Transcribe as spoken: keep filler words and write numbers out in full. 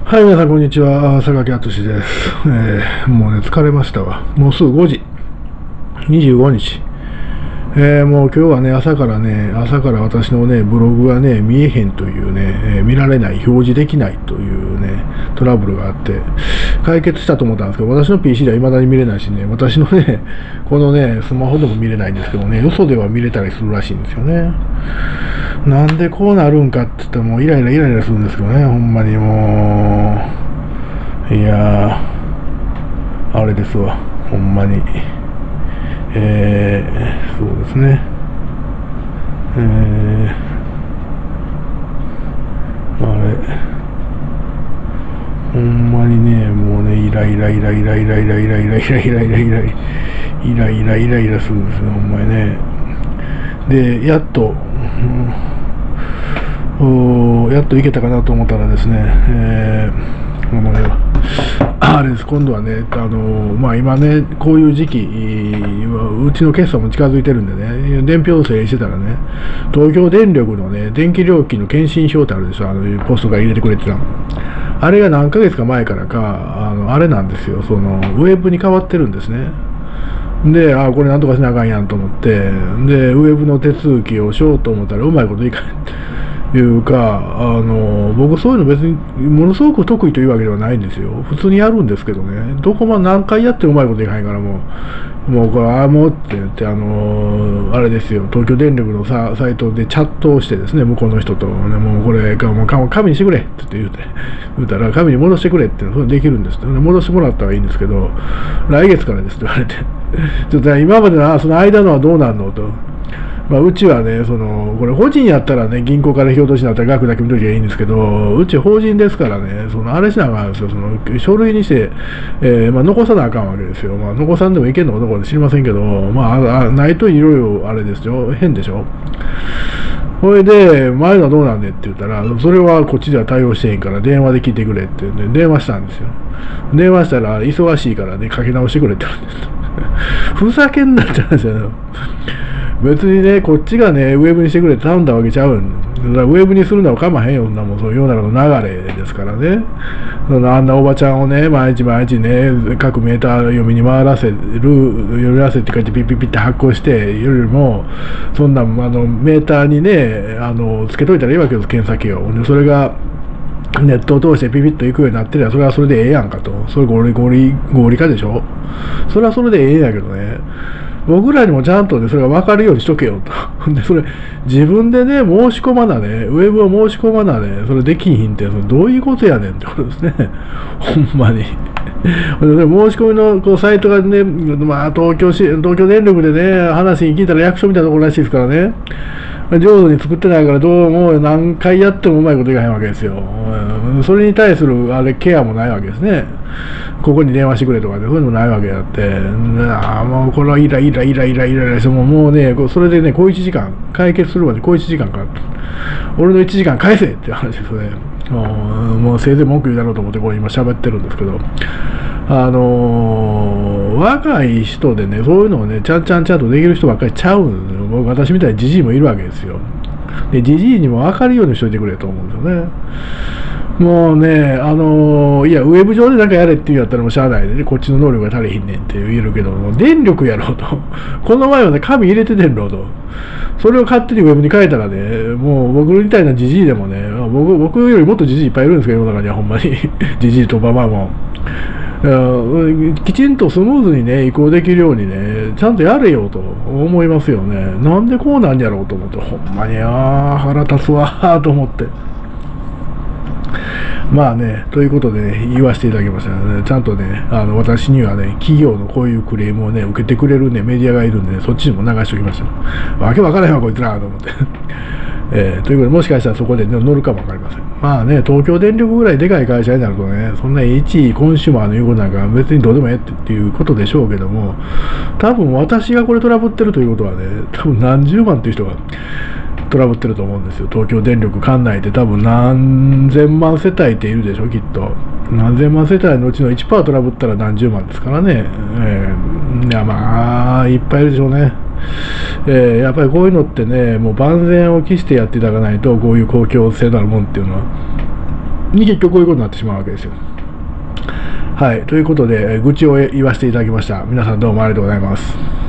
はい、皆さん、こんにちは。坂木敦です、えー。もうね、疲れましたわ。もうすぐごじ。にじゅうごにち。えー、もう今日はね、朝からね、朝から私のね、ブログがね、見えへんというね、えー見られない、表示できないというね、トラブルがあって、解決したと思ったんですけど、私の ピーシー では未だに見れないしね、私のね、このね、スマホでも見れないんですけどね、よそでは見れたりするらしいんですよね。なんでこうなるんかって言ったらもうイライライライラするんですけどね、ほんまにもう、いやー、あれですわ、ほんまに。えー、そうですね。えー、あれ、ほんまにね、もうね、イライライライライライライライライライライライライイライライライラするんですよ、ほんまにね。で、やっと、うん、やっといけたかなと思ったらですね、えー、ほんまには。あれです、今度はね、あのまあ、今ね、こういう時期、うちの決算も近づいてるんでね、伝票整理してたらね、東京電力のね、電気料金の検針票ってあるでしょ、あのポストが入れてくれてたの。あれが何ヶ月か前からか、あのあれなんですよ、そのウェブに変わってるんですね。で、あこれなんとかしなあかんやんと思って、で、ウェブの手続きをしようと思ったら、うまいこといかない。いうか、あの僕そういうの別にものすごく得意というわけではないんですよ。普通にやるんですけどね、どこも何回やってもうまいこといかないからもう、もうこれ、ああ、もうって言って、あのあれですよ、東京電力のさサイトでチャットをしてですね、向こうの人と、ね、もうこれ、もう紙にしてくれって言って、言うたら、紙に戻してくれって、それできるんですって、戻してもらったらいいんですけど、来月からですって言われて、ちょっと今までのその間のはどうなんのと。まあ、うちはね、そのこれ法人やったらね、銀行から引き落としになったら額だけ見ときゃいいんですけど、うち法人ですからね、そのあれしなあかんですよ、その書類にして、えーまあ、残さなあかんわけですよ。まあ、残さんでもいけんのかどうか知りませんけど、まあ、あないといろいろあれですよ、変でしょ。それで、前のはどうなんでって言ったら、それはこっちでは対応してへんから、電話で聞いてくれって、ね、電話したんですよ。電話したら、忙しいからね、かけ直してくれって言われて、ふざけんなって話だよ。別にね、こっちがね、ウェブにしてくれって頼んだわけちゃうん。だからウェブにするのは構わへんよ、そんなもん、そういう世の中の流れですからね。そのあんなおばちゃんをね、毎日毎日ね、各メーター読みに回らせる、読らせって書いてピッピッピッって発行してよりも、そんなあのメーターにね、あのつけといたらいいわけです、検査機を。で、それがネットを通してピピッと行くようになってりゃ、それはそれでええやんかと。それ合理合理合理化でしょ。それはそれでええんやけどね。僕らにもちゃんとね、それが分かるようにしとけよと。で、それ、自分でね、申し込まなね、ウェブを申し込まなね、それできひんって、それどういうことやねんってことですね。ほんまに。申し込みのこうサイトがね、まあ、東京市、東京電力でね、話に聞いたら役所みたいなところらしいですからね。上手に作ってないから、どうも何回やってもうまいこといかへんわけですよ。それに対するあれケアもないわけですね。ここに電話してくれとかで、そういうのもないわけだって、ああ、もうこれはイライライライライライラして、もうもうね、それでね、こういちじかん、解決するまでこういちじかんかかった。俺のいちじかん返せって話ですね。もう、もうせいぜい文句言うだろうと思って、これ今喋ってるんですけど、あのー、若い人でね、そういうのをね、ちゃんちゃんちゃんとできる人ばっかりちゃうんですよ。僕、私みたいにジジイもいるわけですよ。で、ジジイにも分かるようにしといてくれと思うんですよね。もうね、あのー、いや、ウェブ上でなんかやれって言うんやったらもうしゃあないで、ね、こっちの能力が足りひんねんって言えるけども、電力やろうと。この前はね、紙入れててんろと。それを勝手にウェブに変えたらね、もう僕みたいなジジイでもね、僕僕よりもっとジジイいっぱいいるんですけど、世の中にはほんまに。ジジイとババアも。きちんとスムーズにね、移行できるようにね、ちゃんとやれよと思いますよね。なんでこうなんやろうと思って、ほんまにあ腹立つわーと思って。まあね、ということで、ね、言わせていただきましたね。ちゃんとね、あの私にはね、企業のこういうクレームをね、受けてくれるね、メディアがいるんで、ね、そっちにも流しておきました。わけわからへんわ、こいつらと思って。えー、ということで、もしかしたらそこで、ね、乗るかもわかりません。まあね、東京電力ぐらいでかい会社になるとね、そんないちいコンシューマーの言うことなんか別にどうでもええってっていうことでしょうけども、多分私がこれトラブってるということはね、多分何十万という人がトラブってると思うんですよ。東京電力管内で多分何千万世帯っているでしょ、きっと。何千万世帯のうちの いちパーセント トラブったら何十万ですからね。えー、いや、まあ、いっぱいいるでしょうね。えー、やっぱりこういうのってね、もう万全を期してやっていただかないと、こういう公共性のあるもんっていうのはに結局こういうことになってしまうわけですよ。はい、ということで、愚痴を言わせていただきました。皆さんどうもありがとうございます。